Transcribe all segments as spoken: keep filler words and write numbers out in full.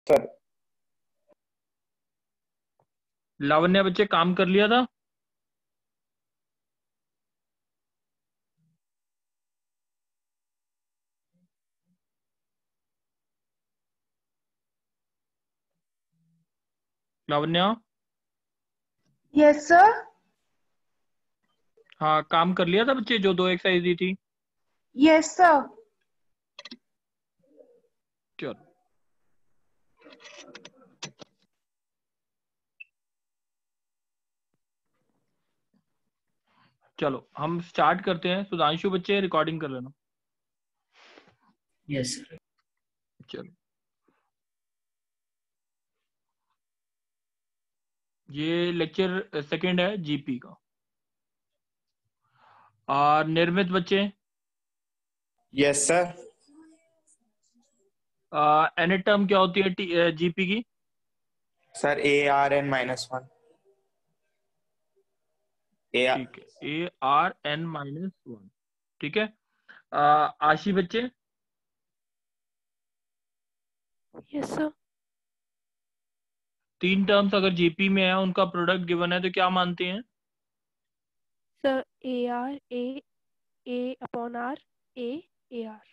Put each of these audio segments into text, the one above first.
Sir Lavanya बच्चे काम कर लिया था? Lavanya, yes sir. हाँ काम कर लिया था बच्चे, जो दो एक्सरसाइज दी थी? Yes sir. चलो चलो हम स्टार्ट करते हैं। सुधांशु बच्चे रिकॉर्डिंग कर लेना। Yes sir. चलो, ये लेक्चर सेकंड है जीपी का। और निर्मित बच्चे, यस सर। एन टर्म क्या होती है जीपी की? Sir A R N minus one. ए ठीक है, ए आर एन माइनस वन। ठीक है। आ, आशी बच्चे, यस सर। तीन टर्म्स अगर जीपी में है, उनका प्रोडक्ट गिवन है, तो क्या मानते हैं? Sir A are A A upon R A A R.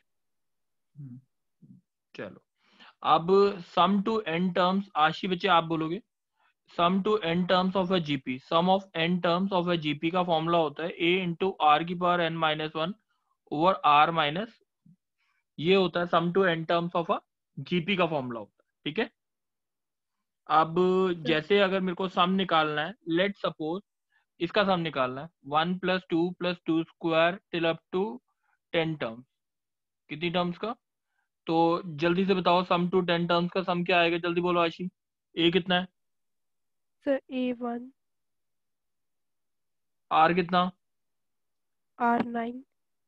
चलो, अब सम टू एन टर्म्स, आशी बच्चे आप बोलोगे। Sum to N terms of a GP, sum of N terms of a GP का फॉर्मूला होता है ए इंटू आर की power N minus one over R minus, ये होता है sum to N terms of a GP का formula होता है। ठीक है। अब जैसे अगर मेरे को सम निकालना है, लेट सपोज इसका सम निकालना है, one plus two plus two square till up to ten terms. कितनी टर्म्स का? तो जल्दी से बताओ, सम टू टेन टर्म्स का सम क्या आएगा? जल्दी बोलो आशी। ए कितना है? Sir A one. आर कितना? R nine.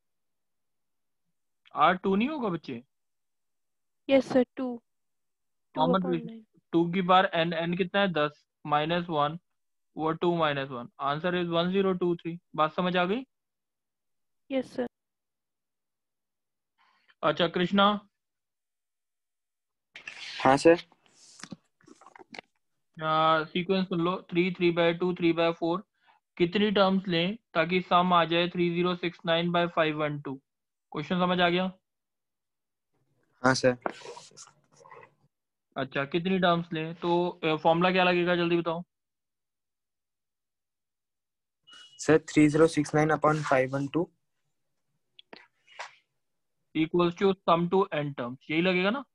आर टू नहीं होगा बच्चे? Yes sir two. Two common upon nine. Two की बार एन, एन कितना है? दस माइनस वन वो two minus one, answer is one zero two three. बात समझ आ गई? Yes sir. अच्छा कृष्णा, हाँ सर। सीक्वेंस सुन लो, three three by two three by four. कितनी टर्म्स लें ताकि सम आ जाए three zero six nine by five one two? Question समझ आ गया? हाँ सर। अच्छा, कितनी टर्म्स लें? तो फॉर्मूला क्या लगेगा? जल्दी बताओ। Sir three zero six nine upon five one two equals to sum to N terms, यही लगेगा ना?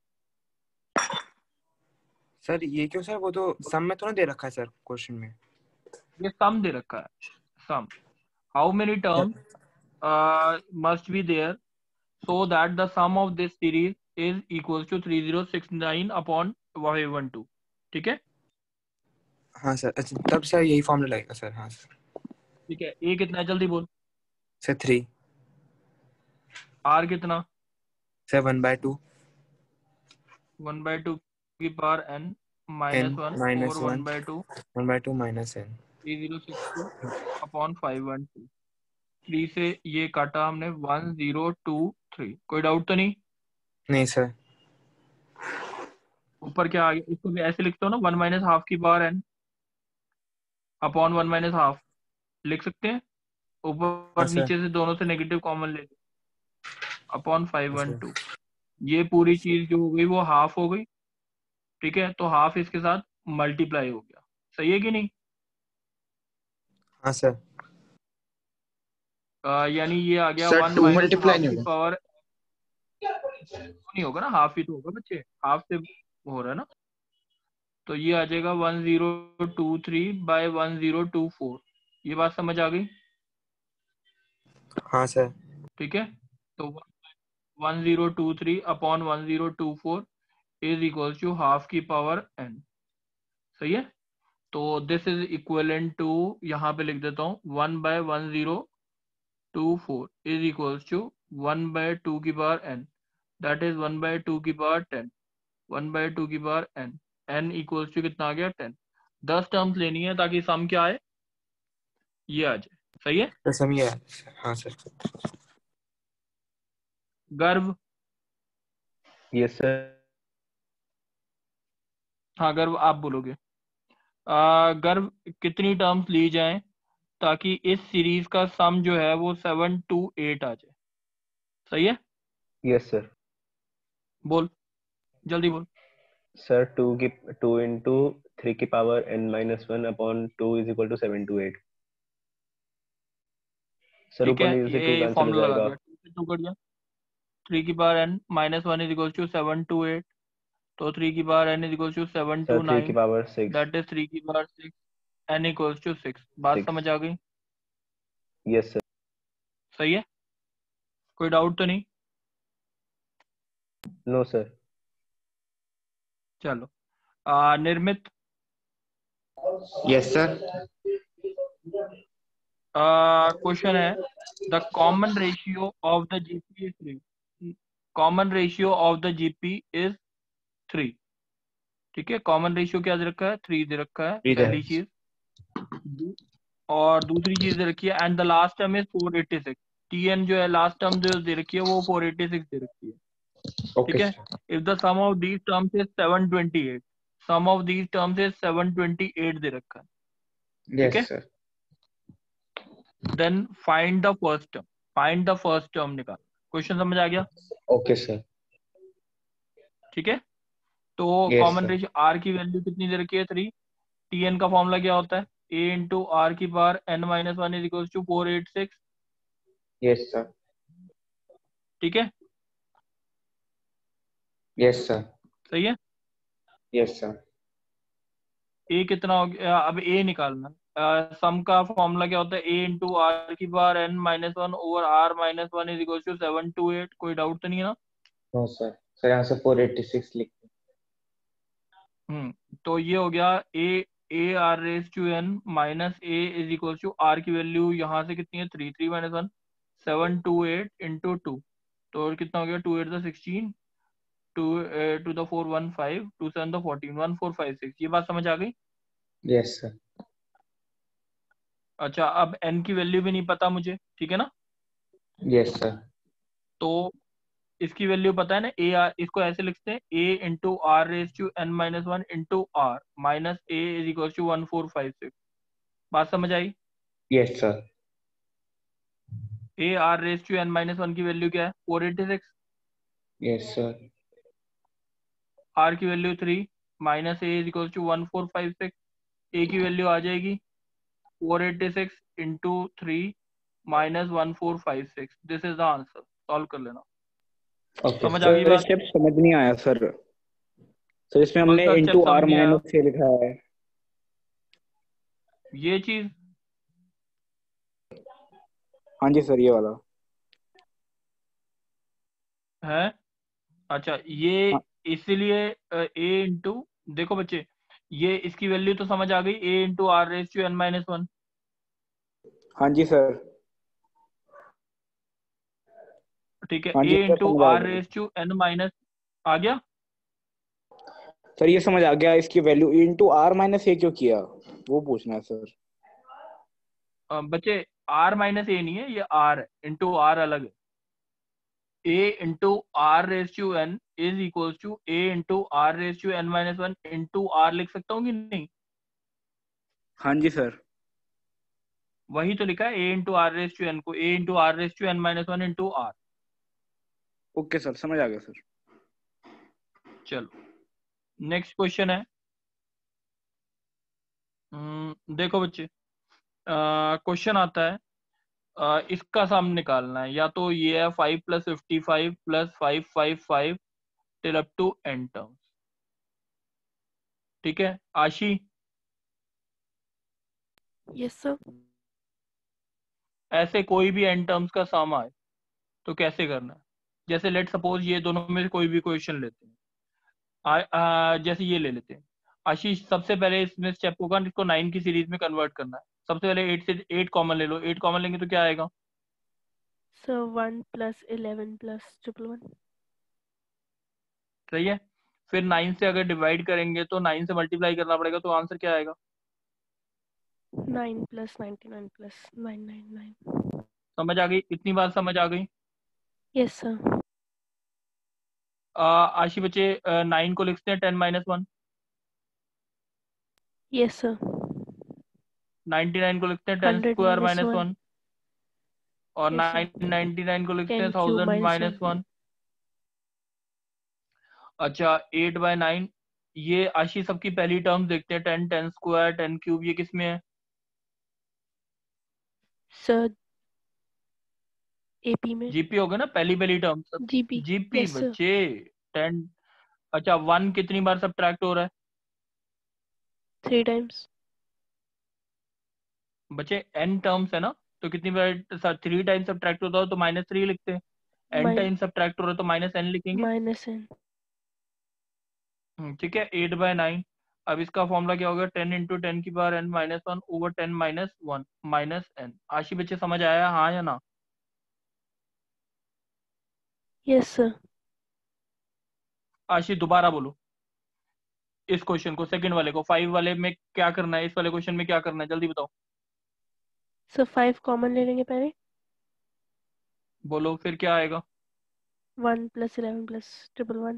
सर ये क्यों सर? वो तो सम में तो ना दे रखा है सर क्वेश्चन में। ये सम दे रखा है। Sum, how many terms must be there so that the sum of this series is equals to three zero six nine upon five one two. ठीक है। हाँ सर। अच्छा तब सर यही फॉर्मूला लगेगा सर। हाँ सर। ठीक है, ए कितना है? जल्दी बोल। Sir three. आर कितना? Sir one by two. One by two की power N N minus one minus और one one by two one by two minus N. Three zero six two upon five one two. Three से ये काटा हमने, one zero two three. कोई doubt तो नहीं? नहीं सर। ऊपर क्या आ गया? इसको भी ऐसे लिखते हो ना, वन माइनस हाफ की power N upon one minus half लिख सकते हैं। हाँ ऊपर सर। नीचे से दोनों से नेगेटिव कॉमन ले upon five one sir two. ये पूरी चीज जो हो गई वो हाफ हो गई। ठीक है, तो हाफ इसके साथ मल्टीप्लाई हो गया। सही है कि नहीं? हाँ सर। आ, यानी ये आ गया sir one two minus multiply half नहीं की होगा। पावर, नहीं होगा ना, हाफ ही तो होगा बच्चे, हाफ से हो रहा है ना। तो ये आ जाएगा one zero two three by one zero two four. ये बात समझ आ गई? हाँ सर। ठीक है, तो one zero two three upon one zero two four is equal to half की पावर एन। सही है। तो दिस इज इक्वलेंट टू, यहाँ पे लिख देता हूँ, one by one zero two four is equals to one by two की power N, that is one by two की power ten, one by two की power N. N equals to कितना आ गया? टेन। दस टर्म्स लेनी है ताकि सम क्या आए? ये आ जाए। सही है। तो समझिए। हाँ सर। गर्व, यस सर। हाँ गर्व आप बोलोगे। आ, गर्व कितनी टर्म्स ली जाएं ताकि इस सीरीज का सम जो है वो सेवन टू एट आ जाए? सही है, यस सर। बोल जल्दी बोल। सर टू की टू इंटू थ्री की power N minus one upon two is equal to seven two eight. Sir ठीक ऊपर है, नीचे से टू ये कैंसिल हो फॉर्मूला लगा जाएगा। दिया, टू से टू कट गया, थ्री की power N minus one is equal to seven two eight, तो थ्री की power N is equal to seven two sir three की nine, power six. That is three की power six, N equals to six. बात six. समझ आ गई? Yes sir. सही है, कोई डाउट तो नहीं? No sir. चलो आ, निर्मित Yes, sir. क्वेश्चन है the common ratio of the GP is three. Common ratio of the GP is three. ठीक है, कॉमन रेशियो क्या दे रखा है? थ्री दे रखा है, Three पहली there. चीज। और दूसरी चीज दे रखी है and the last term is four eighty six. TN जो है लास्ट टर्म जो दे रखी है वो फोर एटी सिक्स दे रखी है। Okay, ठीक है, sir. If the sum of these terms is seven twenty eight, sum of these terms is seven twenty eight दे रखा है। Yes, है? sir. Then find the first term, find the first term निकाल। Question समझ आ गया? Okay, sir. ठीक है, तो Yes, common sir. Ratio R की वैल्यू कितनी दे रखी है? थ्री। टीएन का फॉर्मूला क्या होता है? ए इंटू आर की power N minus one is equal to four eight six. Yes, sir. ठीक है, Yes, sir. सही है। Yes, sir. ए कितना हो गया? अब ए निकालना। सम का फॉर्मूला क्या होता है? ए इंटू आर की power N minus one over R minus one is equal to seven two eight. कोई डाउट तो नहीं है ना? No, sir. Sir, यहाँ से four eighty-six लिखते हम्म तो ये हो गया A A R raise to N minus A is equal to R की वैल्यू यहाँ से कितनी है? Three, three minus one, seven two eight into two, तो और कितना हो गया? Two eight the sixteen, two two the four one five, two seven the fourteen, one four five six. ये बात समझ आ गई? Yes, sir. अच्छा, अब एन की वैल्यू भी नहीं पता मुझे, ठीक है ना? Yes, sir. तो इसकी वैल्यू पता है ना? ए आर, इसको ऐसे लिखते हैं A into R raise to N minus one into R minus A is equal to one four five six. बात समझ आई? Yes, sir. A R raise to N minus one की वैल्यू क्या है? Four eighty six. Yes, sir. R की value three minus A is equal to one four five six. A की value आ जाएगी four eighty six into three minus one four five six. This is the answer. Solve कर लेना। Okay, समझ sir. आ गई sir बात? Step समझ नहीं आया सर। सर इसमें कौन हमने सा स्टेप इंटू समझ आर नहीं आया? माइनस से लिखा है। ये चीज? हाँ जी सर, ये वाला है। अच्छा, ये हाँ। इसीलिए ए इंटू, देखो बच्चे, ये इसकी वैल्यू तो समझ आ गई, A into R raise to N minus one. हाँ जी सर। ठीक है, हाँ जी ए सर, इंटू समझ आ आर गया रेस टू एन माइनस, आ गया? सर, ये समझ आ गया। इसकी value into R minus A क्यों किया, वो पूछना है सर। अ, बच्चे, आर माइनस ए नहीं है, ये आर है, इंटू आर अलग है। A into R raise to N is equal to A into R raise to N minus one into R लिख सकता हूँ कि नहीं? हाँ जी सर। वही तो लिखा है, A into R raise to N को A into R raise to N minus one into R. Okay sir, समझ आ गया सर। चलो नेक्स्ट क्वेश्चन है। हम्म, देखो बच्चे, क्वेश्चन आता है, आ, इसका सम निकालना है। या तो ये है five plus fifty five plus five five five till up to N terms. ठीक है आशी? Yes sir. ऐसे कोई भी एन टर्म्स का सम आए तो कैसे करना है? जैसे लेट सपोज ये दोनों में से कोई भी क्वेश्चन लेते हैं। आ, आ, जैसे ये ले लेते हैं। आशीष, सबसे पहले इसमें स्टेप होगा इसको नाइन की सीरीज में कन्वर्ट करना है। सबसे पहले एट से एट कॉमन ले लो। एट कॉमन लेंगे तो क्या आएगा? Sir one plus eleven plus triple one. सही है। फिर नाइन से अगर डिवाइड करेंगे तो नाइन से मल्टीप्लाई करना पड़ेगा, तो आंसर क्या आएगा? Nine plus ninety nine plus nine nine nine. समझ आ गई? इतनी बात समझ आ गई? Yes sir. आ, आशी बच्चे, नाइन को लिखते हैं ten minus one. Yes sir. Ninety nine को लिखते हैं ten hundred square minus minus one. One, और yes sir. Nine ninety nine को लिखते हैं ten cube thousand minus minus one. One. अच्छा, एट बाय नाइन, ये आशी सबकी पहली टर्म देखते हैं, ten ten square ten cube, ये किस में है? सर एपी में। जीपी होगा ना, पहली पहली टर्म सब। जीपी। GP yes sir. बच्चे, टेन। अच्छा, वन कितनी बार सब्ट्रैक्ट हो रहा है थ्री टाइम्स। बच्चे? एन टर्म्स है ना, तो कितनी बार थ्री टाइम्स सब्ट्रैक्ट होता है तो माइनस थ्री लिखते हैं। एन माइन टाइम्स सब्ट्रैक्ट हो रहा है तो माइनस एन लिखेंगे। Minus n. हम्म, ठीक है, एट बाय नाइन। अब इसका फॉर्मूला क्या होगा? टेन इंटू टेन की power N minus one over ten minus one minus n. Ashi बच्चे समझ आया, हाँ या ना? Yes sir. आशी दोबारा बोलो इस क्वेश्चन को, सेकंड वाले को। फाइव वाले में क्या करना है, इस वाले क्वेश्चन में क्या करना है, जल्दी बताओ। सर फाइव कॉमन ले लेंगे पहले। बोलो फिर क्या आएगा? One plus eleven plus triple one.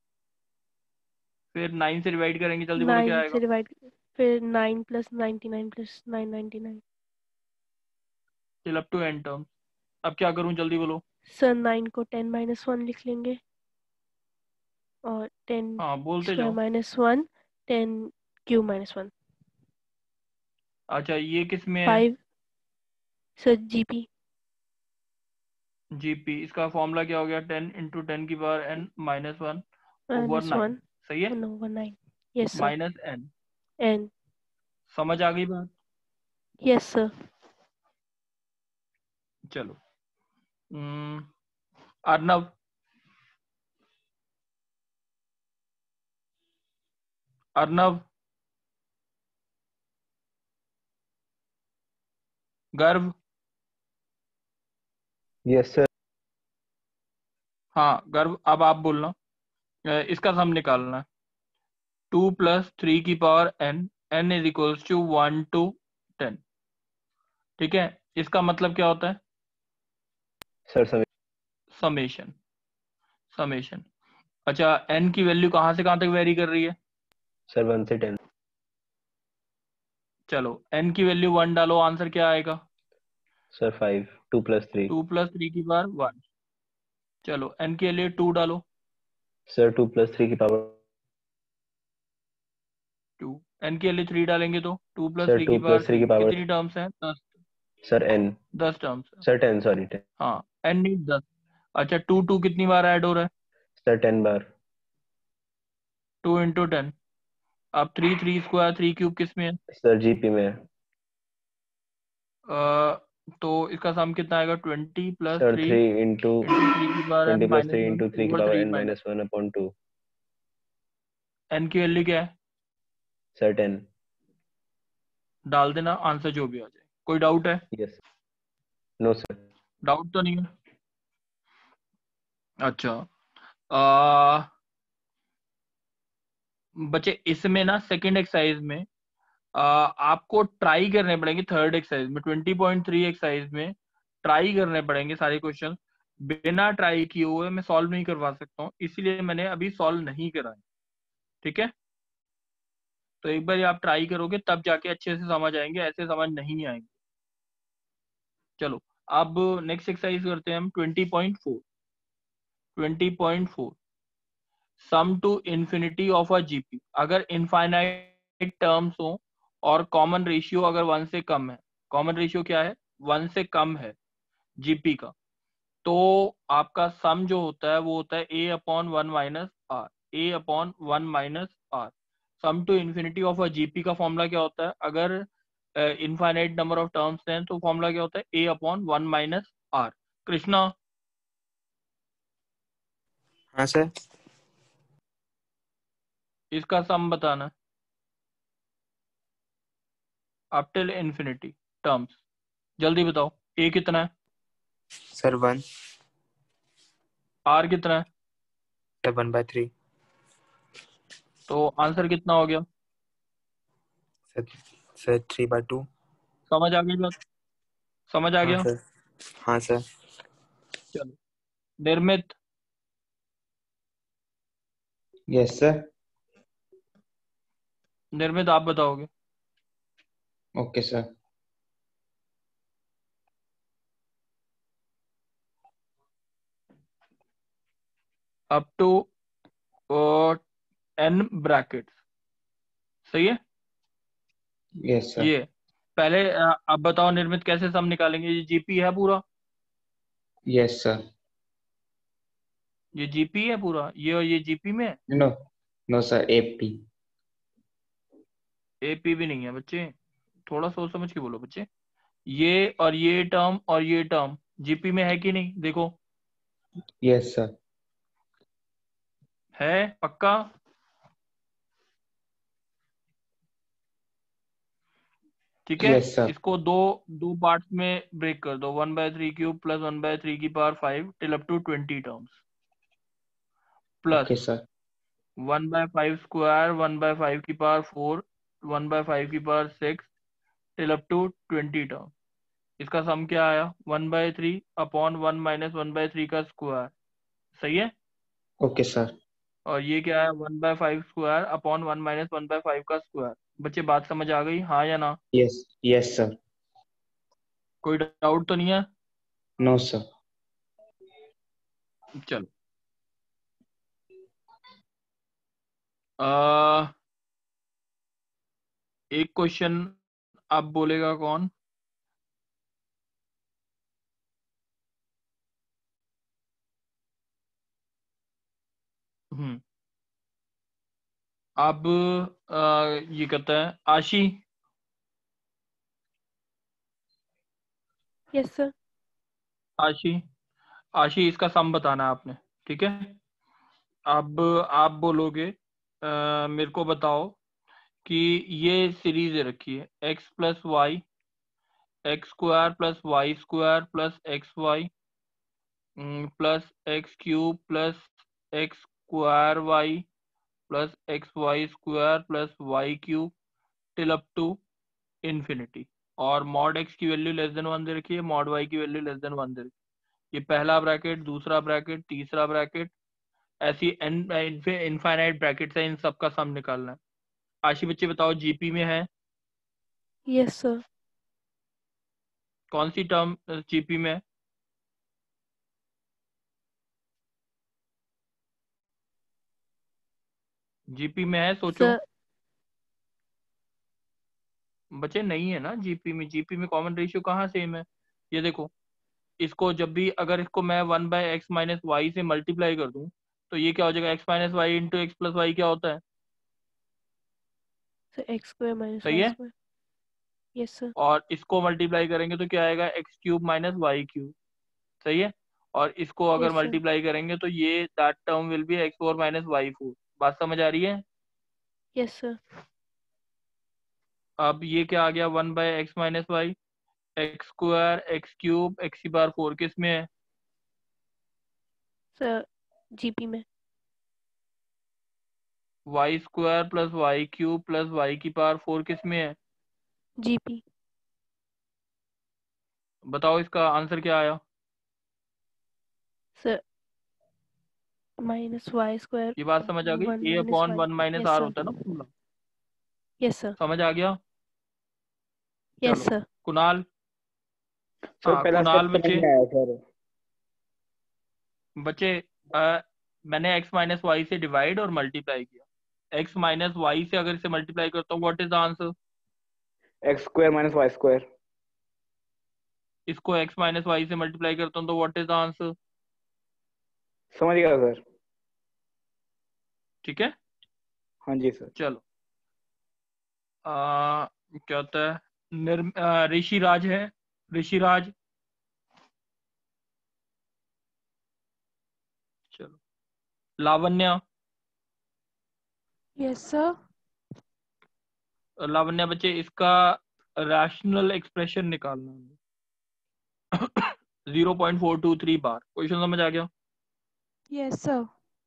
फिर नाइन से डिवाइड करेंगे, जल्दी बोलो क्या नाइन आएगा? से डिवाइड, फिर nine plus ninety nine plus nine ninety nine. Till up to n term. अब क्या करूं, जल्दी बोलो। सर नाइन को टेन माइनस वन लिख लेंगे, और टेन हाँ बोलते स्क्वायर जाओ। Minus one, ten cube minus one. अच्छा, ये किस में है? फाइव। Sir GP. जीपी, इसका फॉर्मूला क्या हो गया? टेन इंटू टेन की power N minus one over minus nine. One सही है, one over nine. Yes sir. Minus n. N. समझ आ गई बात? Yes sir. चलो, हम्म, अर्नव, अर्नव, गर्व, यस सर। हाँ गर्व, अब आप बोलना। अ, इसका सम निकालना है। टू प्लस थ्री की power N, n is equals to one to ten. ठीक है, इसका मतलब क्या होता है? सर समय। Summation, summation. अच्छा, एन की वैल्यू कहाँ से कहाँ तक वेरी कर रही है? सर वन से टेन। चलो, एन की वैल्यू वन डालो, आंसर क्या आएगा? Sir five. Two plus three. Two plus three की पावर वन। चलो, एन के लिए टू डालो। सर टू प्लस थ्री की पावर। टू। एन के लिए थ्री डालेंगे तो two plus sir three two की पावर प्लस थ्री थ्री। की पावर। कितनी टर्म्स हैं? दस। Sir n. दस टर्म्स है। Sir ten, sorry ten. हाँ, एन नीड दस। अच्छा, टू टू कितनी बार ऐड हो रहा है? सर टेन बार। Two into ten. अब three three square three cube किस में है? सर जीपी में है। अ, तो इसका सम कितना आएगा? Twenty plus sir three three into into three की power n twenty plus minus three one into three की over power three n minus. Minus one upon two. एन की वैल्यू क्या है? Sir ten. डाल देना, आंसर जो भी आ जाए। कोई डाउट है? यस। No sir. डाउट तो नहीं है? अच्छा, आ, बच्चे इसमें ना सेकंड एक्सरसाइज में आ, आपको ट्राई करने पड़ेंगे। थर्ड एक्सरसाइज में ट्वेंटी पॉइंट थ्री एक्सरसाइज में ट्राई करने पड़ेंगे सारे क्वेश्चन। बिना ट्राई किए हुए मैं सॉल्व नहीं करवा सकता हूँ, इसीलिए मैंने अभी सॉल्व नहीं कराया। ठीक है, तो एक बार आप ट्राई करोगे तब जाके अच्छे से समझ आएंगे, ऐसे समझ नहीं आएंगे। चलो, अब नेक्स्ट एक्सरसाइज करते हैं हम। Twenty point four. Twenty point four, sum to infinity of a GP. अगर इनफाइनाइट टर्म्स हो और कॉमन रेशियो अगर वन से कम है, कॉमन रेशियो क्या है? वन से कम है जीपी का, तो आपका सम जो होता है वो होता है a upon one minus r. A upon one minus r. Sum to infinity of a GP का फॉर्मूला क्या होता है? अगर इनफाइनाइट नंबर ऑफ टर्म्स हैं तो फॉर्मूला क्या होता है? A upon one minus r. Krishna, हाँ सर। इसका सम बताना। अप टिल इंफिनिटी टर्म्स, जल्दी बताओ। ए कितना है? Sir one. आर कितना है? Sir one by three. तो आंसर कितना हो गया? Sir sir three by two. समझ आ गई बात? समझ आ हाँ गया? सर। हाँ सर। चलो, निर्मित, यस सर। निर्मित आप बताओगे। Okay sir. Up to n brackets, सही है। Yes sir. ये पहले अ, अब बताओ निर्मित कैसे सम निकालेंगे। ये जीपी है पूरा, यस सर। ये जीपी है पूरा, ये और ये जीपी में है। No no sir, AP. AP भी नहीं है बच्चे, थोड़ा सोच समझ के बोलो बच्चे। ये और ये टर्म और ये टर्म जीपी में है कि नहीं, देखो। Yes sir. है पक्का। ठीक है, यस सर। इसको दो दो पार्ट्स में ब्रेक कर दो, one by three cube plus one by three की power five till up to twenty terms, plus okay sir. One by five square one by five की power four one by five की power six till up to twenty term. इसका sum क्या आया, one by three upon one minus one by three का square, सही है। Okay sir. और ये क्या है, one by five square upon one minus one by five का स्क्वायर। बच्चे बात समझ आ गई, हाँ या ना। Yes yes sir. कोई डाउट तो नहीं है। No sir. चलो आ, एक क्वेश्चन अब बोलेगा कौन। हम्म अब आ, ये कहता है आशी। Yes sir. आशी आशी इसका सम बताना है आपने, ठीक है। अब आप बोलोगे आ, मेरे को बताओ कि ये सीरीज रखी है x plus y x square plus y square plus x y plus x cube plus x square y plus x y square plus y cube till up to infinity. और मॉड एक्स की value less than one दे रखी है, mod y की value less than one दे रखी है। ये पहला ब्रैकेट, दूसरा ब्रैकेट, तीसरा ब्रैकेट, ऐसी इनफाइनाइट ब्रैकेट्स है, इन सब का सम निकालना है। आशी बच्चे बताओ जीपी में है यस सर। कौन सी टर्म जीपी में है। जीपी में है, सोचो। सर बच्चे नहीं है ना जीपी में, जीपी में कॉमन रेशियो कहाँ सेम है। ये देखो, इसको जब भी अगर इसको मैं one by x minus y से मल्टीप्लाई कर दूं तो ये क्या हो जाएगा, x minus y into x plus y क्या होता है, सर एक्स स्क्वायर माइनस सही वाई है। स्क्वायर। Yes sir. और इसको मल्टीप्लाई करेंगे तो क्या आएगा, x cube minus y cube, सही है। और इसको अगर यस सर। मल्टीप्लाई करेंगे तो ये that term will be x four minus y four. बात समझ आ रही है। Yes sir. अब ये क्या आ गया, one by x minus y x square x cube x की पावर फोर किस में है, सर जीपी में। Y square plus y cube plus y की पावर फोर किस में है। जीपी। बताओ इसका आंसर क्या आया। सर माइनस वाई स्क्वायर ये बात समझ आ गई, one a minus upon y. One minus yes r sir. होता है ना फॉर्मूला, यस सर। समझ आ गया। यस चलो सर। कुणाल। सर हाँ पहला कुणाल स्टेप समझ बच्चे, में आया सर। बच्चे आ, मैंने x माइनस वाई से डिवाइड और मल्टीप्लाई किया। x माइनस वाई से अगर इसे मल्टीप्लाई करता हूँ what is the answer. X square minus y square. इसको x माइनस वाई से मल्टीप्लाई करता हूँ तो व्हाट इज द आंसर। समझ गया सर। ठीक है, हाँ जी सर। चलो आ, क्या होता है, निर्म आ, ऋषि राज है, ऋषि राज। चलो लावण्य, यस सर। लावण्य बच्चे इसका रैशनल एक्सप्रेशन निकालना है zero point four two three bar. Question समझ आ गया। Yes sir.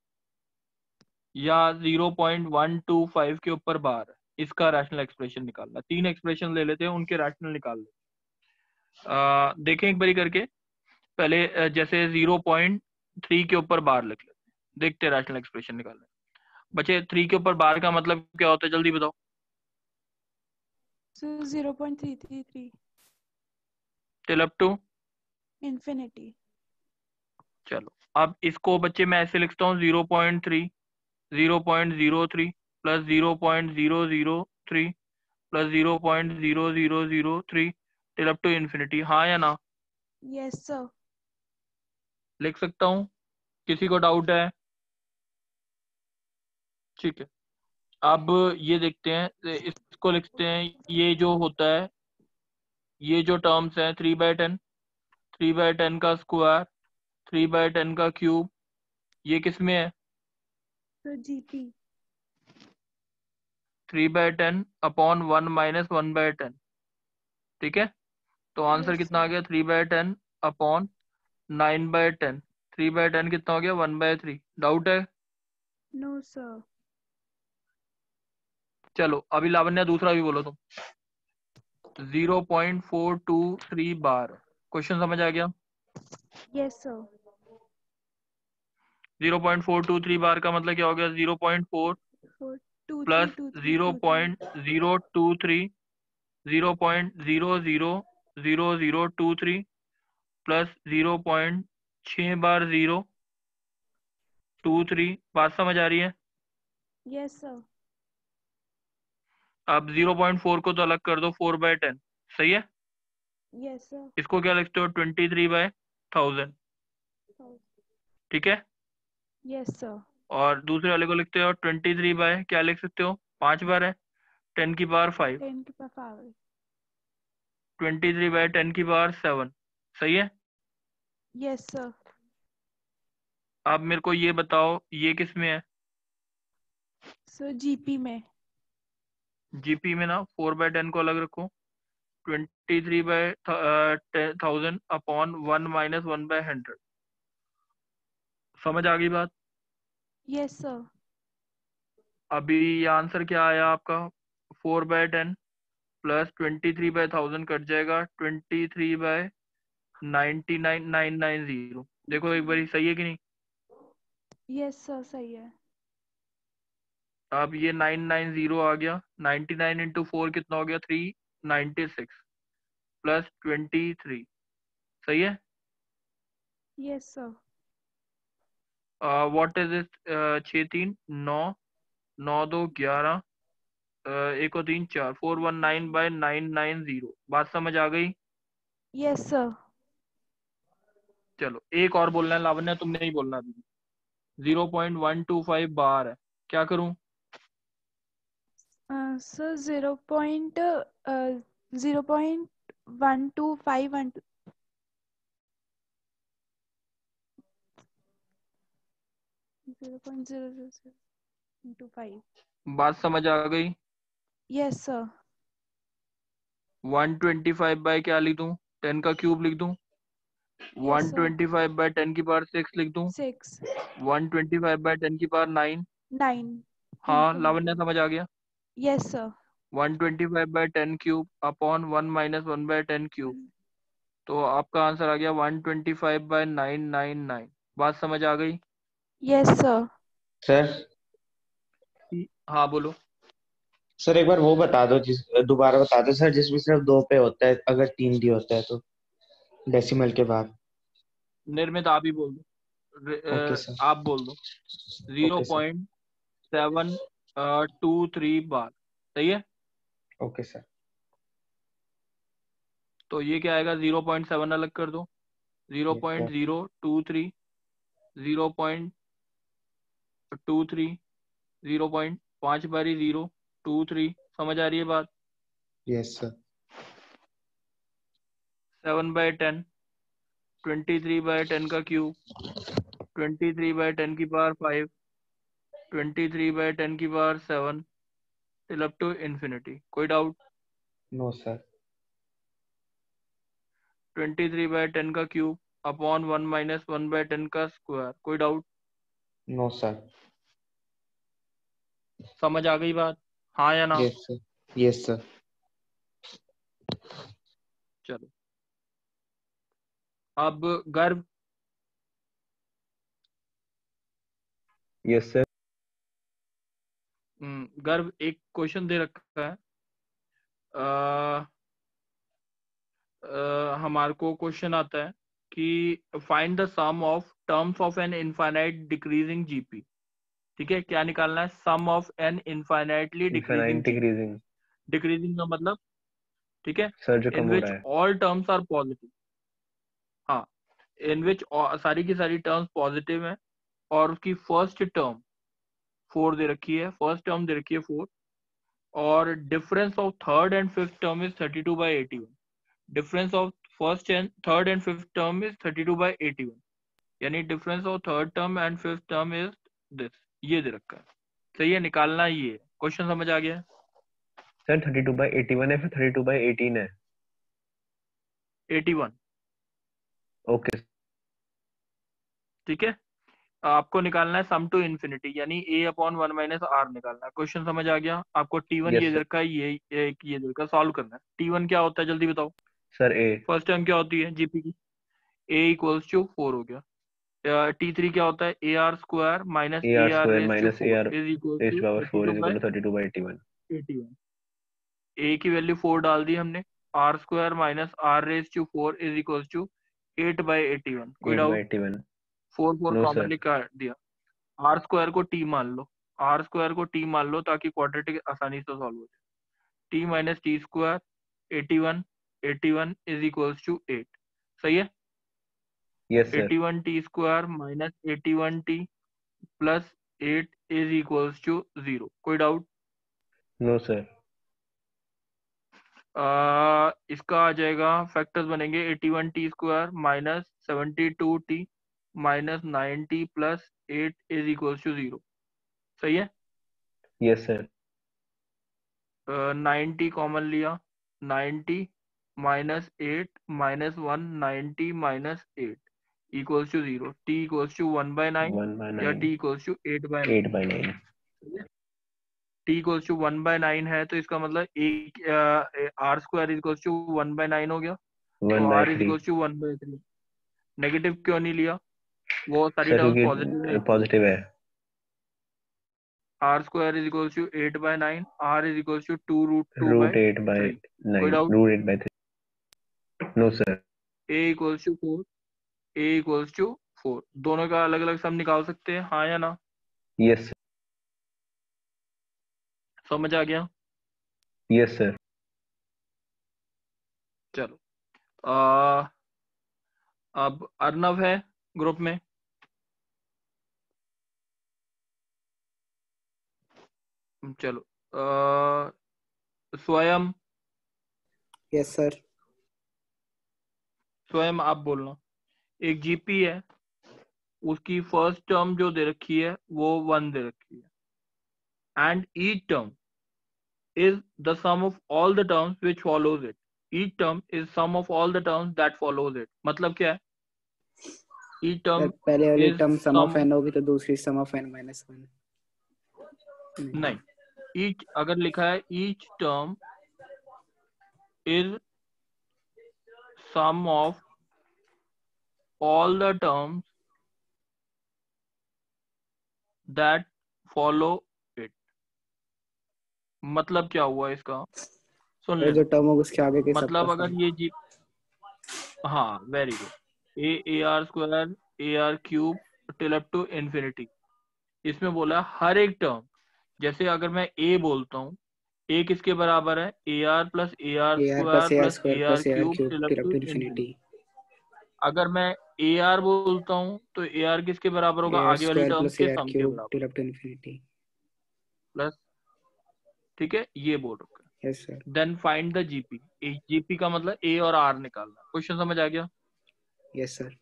या zero point one two five के ऊपर बार है, इसका रैशनल एक्सप्रेशन निकालना। तीन एक्सप्रेशन ले लेते हैं, उनके रैशनल निकाल लेते हैं। देखें एक बारी करके। पहले अ, जैसे जीरो पॉइंट थ्री के ऊपर बार लिख लेते हैं, देखते हैं रैशनल एक्सप्रेशन निकालना। बच्चे थ्री के ऊपर बार का मतलब क्या होता है, जल्दी बताओ। So zero point three three three. Till up to Infinity. चलो अब इसको बच्चे मैं ऐसे लिखता हूँ zero point three zero point zero three plus zero point zero zero three plus zero point zero zero zero three till up to infinity. हाँ या ना? Yes, sir. लिख सकता हूँ? किसी को डाउट है? ठीक है, अब ये देखते हैं, इसको लिखते हैं। ये जो होता है, ये जो टर्म्स हैं three by ten, three by ten का स्क्वायर, थ्री बाय टेन का क्यूब, ये किस में है? So G P. Three by ten upon one minus one by ten. ठीक है, तो आंसर Yes, कितना आ sir. गया? Three by ten upon nine by ten. Three by ten कितना हो गया? One by three. डाउट है? No, sir. चलो अभी लावण्या दूसरा भी बोलो तुम। Zero point four two three bar. Question समझ आ गया? Yes, sir. Zero point four two three bar का मतलब क्या हो गया? Zero point four Four two three plus two three zero two three. Point zero two three, zero point zero zero zero zero two three plus zero point छः bar zero two three. बात समझ आ रही है? Yes, sir. अब zero point four को तो अलग कर दो, फोर बाय टेन। सही है, Yes, sir. इसको क्या लिखते हो? Twenty three by thousand. ठीक है, Yes, sir. और दूसरे वाले को लिखते हो ट्वेंटी थ्री बाय क्या लिख सकते हो? पांच बार है, टेन की power five. Ten to the power. Twenty three by ten की पावर सेवन। सही है, Yes, sir. अब मेरे को ये बताओ ये किस में है? So G P में. जीपी में ना, फोर बाय टेन को अलग रखो, twenty three by thousand upon one minus one by hundred. समझ आ गई बात? Yes, sir. अभी ये आंसर क्या आया आपका? Four by ten plus twenty three by thousand cut जाएगा, twenty three by ninety nine nine nine zero. देखो एक बार सही है कि नहीं? Yes, sir. सही है. अब ये नाइन नाइन जीरो आ गया, नाइनटी नाइन इंटू फोर कितना हो गया? Three ninety six plus twenty three. सही है, Yes, sir. What is it? छः तीन नौ, नौ दो ग्यारह, एक और तीन चार, four one nine by nine nine zero. बात समझ आ गई? Yes, sir. चलो एक और बोलना है लावण्या, तुमने नहीं बोलना अभी। Zero point one two five bar है, क्या करूं? Uh, so zero point uh zero point one two five one two. Zero point zero zero zero into five. बात समझ आ गई? Yes, sir. One twenty five by क्या लिख दूं? टेन का क्यूब लिख दूं? Yes, one sir. Twenty five by ten की पावर सिक्स लिख दूं? Six. One twenty five by ten की पावर नाइन। Nine. हाँ Infinity. लावण्या समझ आ गया? Yes, sir. One twenty five by ten cube upon one minus one by ten cube. तो आपका आंसर आ गया one twenty five by nine nine nine. बात समझ आ गई? Yes, sir. सर हाँ बोलो। सर एक बार वो बता दो, जिस दोबारा बता दो सर, जिसमें सिर्फ दो पे होता है, अगर तीन डी होता है तो डेसिमल के बाद। निर्मित आप ही बोल दो। Okay uh, sir. आप बोल दो। Zero okay sir. Point seven two three बार। सही है, ओके सर। तो ये क्या आएगा? जीरो पॉइंट सेवन अलग कर दो, zero yes point sir. Zero two three, zero point two three, zero point पाँच बारी जीरो टू थ्री। समझ आ रही है बात? Yes sir. Seven by ten, twenty three by ten का cube, twenty three by ten की power five, twenty three by ten की power seven till up to infinity. कोई doubt? No sir. Twenty three by ten का cube upon one minus one by ten का square. कोई doubt? No sir. समझ आ गई बात? हाँ या ना? Yes sir. Yes sir. चलो अब गर्भ। Yes sir. हम्म, गर्भ एक क्वेश्चन दे रखा है। हमारे को क्वेश्चन आता है कि find the sum of terms of an infinite decreasing GP. ठीक है, क्या निकालना है? Sum of an infinitely decreasing infinite GP. Decreasing decreasing का मतलब, ठीक है, सर जो कम इन हो विच रहा है। All terms are positive. हाँ, इन विच सारी की सारी टर्म्स पॉजिटिव हैं और उसकी फर्स्ट टर्म फोर दे रखी है, फर्स्ट टर्म दे रखी है फोर, और difference of third and fifth term is thirty two by eighty one. Difference of first and third and fifth term is thirty two by eighty one, यानी difference of third term and fifth term is this, ये दे रखा है। सही है, निकालना ये है। क्वेश्चन समझ आ गया? Sir thirty two by eighty one है, फिर थर्टी टू बाई एटीन है। Eighty one. ओके ठीक है, आपको निकालना है सम टू इन्फिनिटी, यानी a upon one minus r निकालना है। क्वेश्चन समझ आ गया? आपको टी वन यस ये दे सर। रखा है, ये एक ये दे रखा है, सॉल्व करना है। टी वन क्या होता है जल्दी बताओ। सर ए फर्स्ट टर्म क्या होती है जीपी की? ए इक्वल्स टू फोर हो गया। टी थ्री क्या होता है? ए r square minus a A r r square raise to minus a four r is equal raise to power thirty four two is by equal to thirty two by eighty one. Eighty one. A की value four डाल दी हमने, r square minus r raise to four is equal to eight by eighty one. कोई eight by doubt? Eighty one. Four four no commonly sir. काट दिया। R square को t मान लो, आर स्क्वायर को टी मान लो ताकि क्वाड्रेटिक आसानी से सॉल्व हो जाए। T minus t square eighty one, eighty one is equals to eight. सही है, yes sir. Eighty one t square minus eighty one t plus eight is equals to zero. कोई डाउट? No sir. आ, इसका आ जाएगा, factors बनेंगे eighty one t square minus seventy two t minus ninety plus eight is equals to zero. सही है, yes sir. Ninety common लिया, ninety minus eight minus one, ninety minus eight equals to zero. T equals to one by nine one by या nine. T equals to eight by eight by nine. T equals to one by nine है तो इसका मतलब एक r square equals to one by nine हो गया, one तो by r is three. Equals to one by three. Negative क्यों नहीं लिया? वो सारी सर टर्म्स पॉजिटिव है क्योंकि पॉजिटिव है। R square is equals to eight by nine, r is equals to to root two root by eight by three. कोई nine. Doubt? Root eight by three. No sir. A equals to four, a equals to four, दोनों का अलग अलग सम निकाल सकते हैं, हाँ या ना? यस समझ आ गया? Yes sir. चलो, आ, अब अर्नव है ग्रुप में। चलो, आ, स्वयं यस सर। स्वयं आप बोलना। एक जीपी है, उसकी फर्स्ट टर्म जो दे रखी है वो वन दे रखी है, and each term is the sum of all the terms which follows it. Each term is sum of all the terms that follows it. मतलब क्या है? ईच टर्म पहले वाली is term sum of sum, n होगी तो दूसरी sum of n minus one. नहीं, each अगर लिखा है each term is sum of all the terms that follow it, मतलब क्या हुआ इसका? सुन जो लेना। टर्म होगा उसके आगे के सब मतलब का अगर सम। ये जी, हाँ very good, a A r square a r cube till up to infinity. इसमें बोला हर एक टर्म, जैसे अगर मैं ए बोलता हूँ, ए किसके बराबर है? ए r plus a are a r square plus a r plus square a r plus a r cube cube till up till up to to infinity. Infinity. अगर मैं ए आर बोलता हूँ तो ए आर किसके बराबर होगा? A are आगे वाली स्क्वायर टर्म्स प्लस ए के आर सम के क्यूब बराबर, till up to infinity. Plus, ठीक है, ये बोल रखा है। Yes sir. Then find the GP. GP का मतलब ए और आर निकालना। क्वेश्चन समझ आ गया? Yes sir.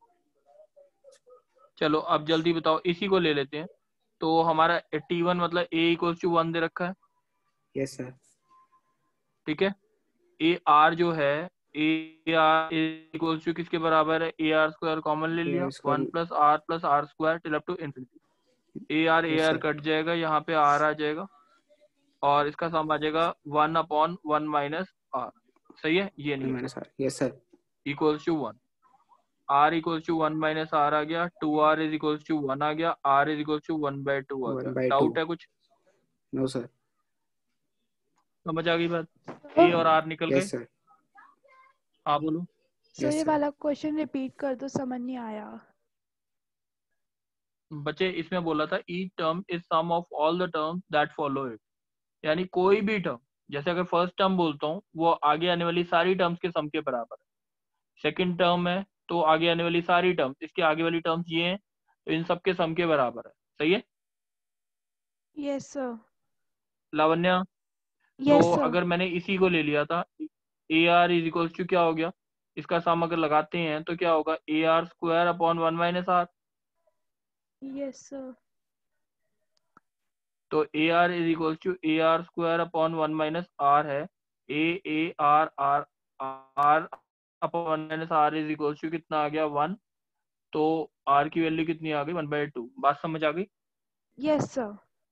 चलो अब जल्दी बताओ, इसी को ले लेते हैं। तो हमारा टी वन मतलब ए इक्वल्स टू वन दे रखा है, यस सर। ठीक है। ए आर जो है, ए आर इक्वल्स टू किसके बराबर है? ए आर स्क्वायर कॉमन ले ए लिया, r square. One plus r plus r square till up to infinity. A are a yes r sir. Cut जाएगा, यहाँ पे आर आ जाएगा और इसका सम आ जाएगा one upon one minus r. सही है, ये नहीं minus r. Yes sir. Equals to one. R equals to one minus r आ गया, to r is equals to one आ गया, r is equals to one by two आ one गया। By two. डाउट है कुछ? No sir. समझ आ गई बात? ए और आर निकल गए। Yes sir. हाँ बोलो। सर Yes, ये sir. वाला क्वेश्चन रिपीट कर दो, समझ नहीं आया। बच्चे इसमें बोला था each term is sum of all the terms that follow it, यानी कोई भी टर्म, जैसे अगर फर्स्ट टर्म बोलता हूँ वो आगे आने वाली सारी टर्म्स के सम के बराबर है। सेकंड टर्म है तो आगे आने वाली सारी टर्म्स, इसके आगे वाली टर्म्स ये हैं तो इन सब के सम के बराबर है। सही है यस सर। लावण्या? यस तो सर। अगर मैंने इसी को ले लिया था a r is equals to क्या हो गया, इसका सम अगर लगाते हैं तो क्या होगा, a r square upon one minus r. Yes sir. तो a r is equals to a r square upon one minus r है, a A r r r upon one minus r is equals to कितना आ गया, one. तो are की value कितनी आ गई, one by to. बात समझ आ गई? Yes sir.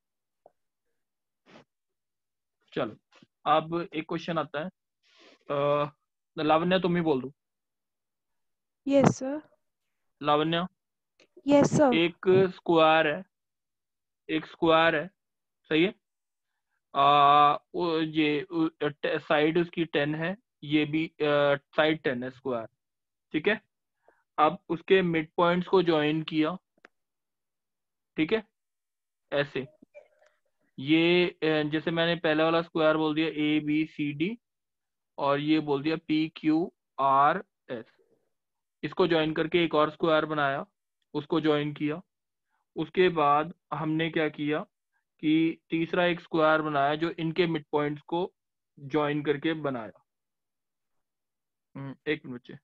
चलो अब एक क्वेश्चन आता है, अ, लावण्या तुम ही बोल दो। Yes sir. Lavanya, yes sir. एक स्क्वायर है, एक स्क्वायर है, सही है। आ, वो ये साइड उसकी टेन है, ये भी साइड टेन है स्क्वायर, ठीक है। अब उसके मिड पॉइंट्स को ज्वाइन किया, ठीक है, ऐसे। ये अ, जैसे मैंने पहला वाला स्क्वायर बोल दिया ए बी सी डी, और ये बोल दिया पी क्यू आर एस। इसको ज्वाइन करके एक और स्क्वायर बनाया, उसको ज्वाइन किया। उसके बाद हमने क्या किया कि तीसरा एक स्क्वायर बनाया जो इनके मिड पॉइंट्स को ज्वाइन करके बनाया। हम्म, एक मिनट बच्चे,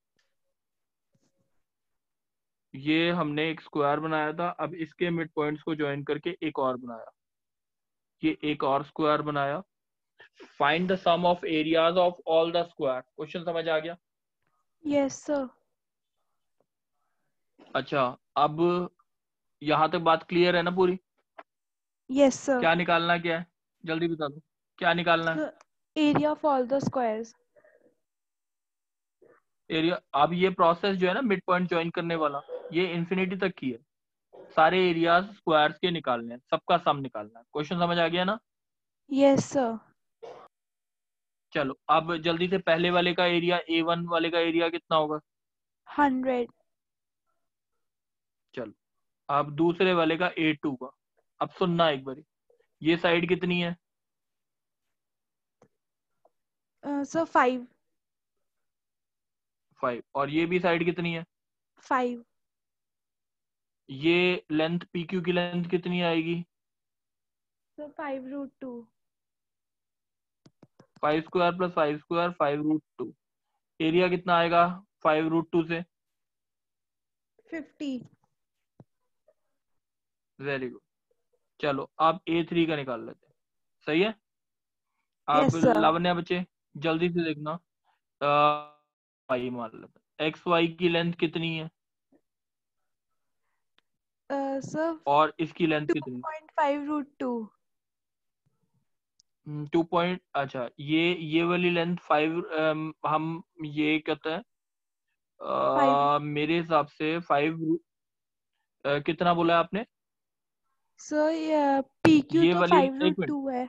ये हमने एक स्क्वायर बनाया था, अब इसके मिड पॉइंट्स को ज्वाइन करके एक और बनाया, ये एक और स्क्वायर बनाया। Find the sum of areas of all the square. Question समझ आ गया? Yes sir. अच्छा, अब यहां तक बात क्लियर है ना पूरी? Yes sir. क्या निकालना क्या है, जल्दी बता दो, क्या निकालना है? Area of all the squares. Area. अब ये प्रोसेस जो है ना मिड पॉइंट ज्वाइन करने वाला, ये इन्फिनिटी तक की है। सारे एरियाज स्क्वायर्स के निकालने हैं, सबका सम निकालना है। क्वेश्चन समझ आ गया ना? Yes sir. चलो अब जल्दी से, पहले वाले का एरिया, ए वन वाले का एरिया कितना होगा? हंड्रेड। चलो अब दूसरे वाले का ए टू का। अब सुनना एक बारी, ये साइड कितनी है? Sir five. फाइव। और ये भी साइड कितनी है? फाइव। ये लेंथ पी क्यू की लेंथ कितनी आएगी? Sir five root two. Five square plus five square, five root two. Area कितना आएगा फाइव रूट टू से? फिफ्टी। Very good. चलो अब ए थ्री का निकाल लेते हैं, सही है। अब यस सर। लावण्या बच्चे जल्दी से देखना, वाई मान लेते हैं, एक्स वाई की लेंथ कितनी है सर और इसकी लेंथ टू कितनी? Point five root two. Two point, अच्छा ये ये वाली लेंथ फाइव, हम ये कहते हैं फाइव। अ, मेरे हिसाब से फाइव, कितना बोला है आपने? सर पी क्यू ये तो वाली, फाइव एक रूट मिनट, टू है।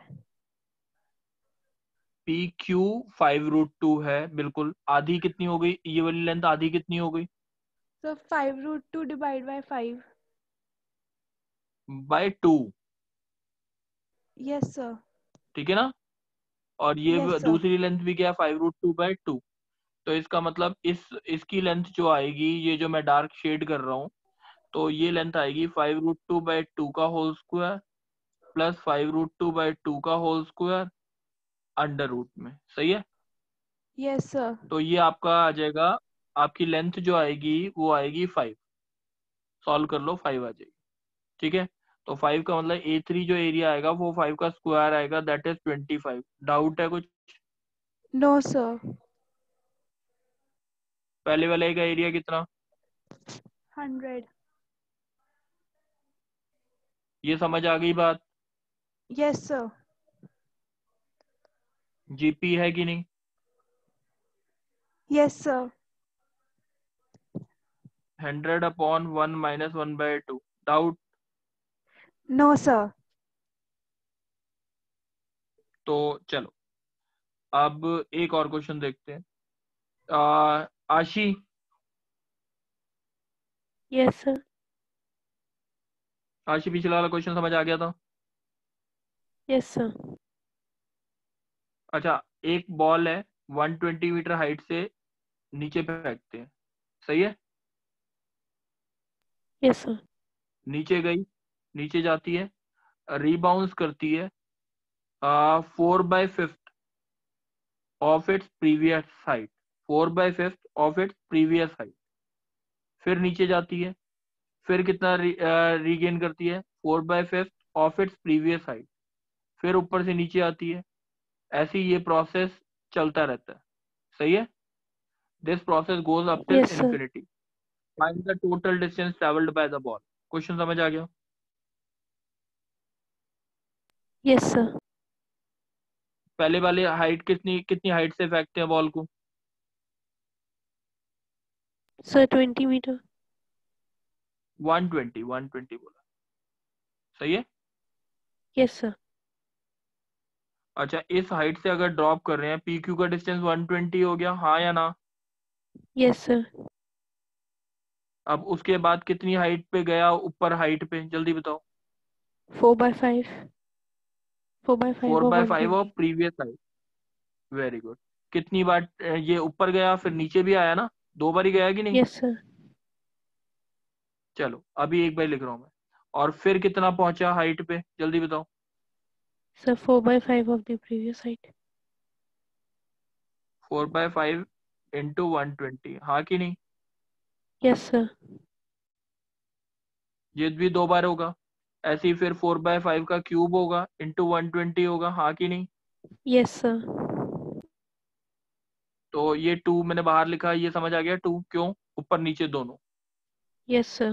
P Q five root two है बिल्कुल। आधी कितनी हो गई ये वाली लेंथ, आधी कितनी हो गई? Sir five root two divide by five. By two, yes sir. ठीक है ना। और ये यस व- सर। दूसरी लेंथ भी क्या है, five root two by two. तो इसका मतलब इस इसकी लेंथ जो आएगी, ये जो मैं डार्क शेड कर रहा हूँ, तो ये लेंथ आएगी five root two by two का whole square plus five root two by two का होल स्क्वायर अंडर रूट में, सही है। Yes sir. तो ये आपका आ जाएगा, आपकी लेंथ जो आएगी वो आएगी फाइव। सॉल्व कर लो, फाइव आ जाएगी, ठीक है। तो फाइव का मतलब ए थ्री जो एरिया आएगा वो फाइव का स्क्वायर आएगा, that is twenty five. Doubt है कुछ? No sir. पहले वाले का एरिया कितना? हंड्रेड। ये समझ आ गई बात? Yes sir. जीपी है कि नहीं? Yes sir. Hundred upon one minus one by two. Doubt? No sir. तो चलो अब एक और क्वेश्चन देखते हैं। आ, आशी, यस सर। आशी पिछला वाला क्वेश्चन समझ आ गया था? Yes sir. अच्छा, एक बॉल है, वन ट्वेंटी मीटर हाइट से नीचे फेंकते हैं, सही है? Yes sir. नीचे गई, नीचे जाती है, रीबाउंस करती है four by fifth of its previous height, four by fifth of its previous height, फिर नीचे जाती है, फिर कितना री, रीगेन करती है? Four by fifth of its previous height, फिर ऊपर से नीचे आती है। ऐसे ही ये प्रोसेस चलता रहता है, सही है? This process goes up till yes sir. Infinity. Find the total distance travelled by the ball. Question समझ आ गया? Yes sir. पहले वाले हाइट कितनी कितनी हाइट से फेंकते हैं बॉल को? Sir twenty metre. One twenty, one twenty बोला, सही है? Yes sir. अच्छा, इस हाइट से अगर ड्रॉप कर रहे हैं, पी क्यू का डिस्टेंस वन ट्वेंटी हो गया, हाँ या ना? Yes sir. अब उसके बाद कितनी हाइट पे गया ऊपर हाइट पे, जल्दी बताओ। Four by five. Four by four five और by one five of twenty. Previous height. Very good. कितनी बार अ, ये ऊपर गया फिर नीचे भी आया ना? दो बार ही गया कि नहीं? Yes sir. चलो अभी एक बार लिख रहा हूँ मैं। और फिर कितना पहुंचा हाइट पे, जल्दी बताओ। Sir four by five of the previous height. Four by five into one twenty, हाँ कि नहीं? Yes sir. ये भी दो बार होगा। ऐसे ही फिर फोर बाय फाइव का क्यूब होगा इंटू वन ट्वेंटी होगा, हाँ कि नहीं? Yes sir. तो ये टू मैंने बाहर लिखा, ये समझ आ गया टू क्यों? ऊपर नीचे दोनों। Yes sir.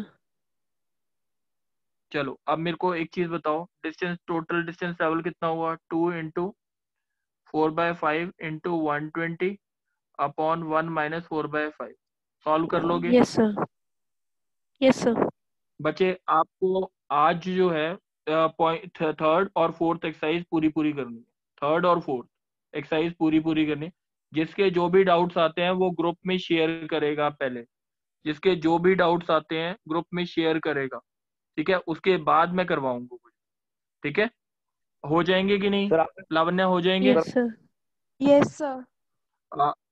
चलो अब मेरे को एक चीज बताओ, डिस्टेंस, टोटल डिस्टेंस ट्रेवल कितना हुआ? Two into four by five into one twenty upon one minus four by five. Solve कर लोगे? Yes sir. Yes sir. बच्चे आपको आज जो है पॉइंट थर्ड और फोर्थ एक्सरसाइज पूरी पूरी करनी है। थर्ड और फोर्थ एक्सरसाइज पूरी पूरी करनी है। जिसके जो भी डाउट्स आते हैं वो ग्रुप में शेयर करेगा पहले। जिसके जो भी डाउट्स आते हैं ग्रुप में शेयर करेगा, ठीक है? उसके बाद मैं करवाऊंगा, ठीक है? हो जाएंगे कि नहीं सर आप लावण्या, हो जाएंगे? Yes sir. Yes sir. आ,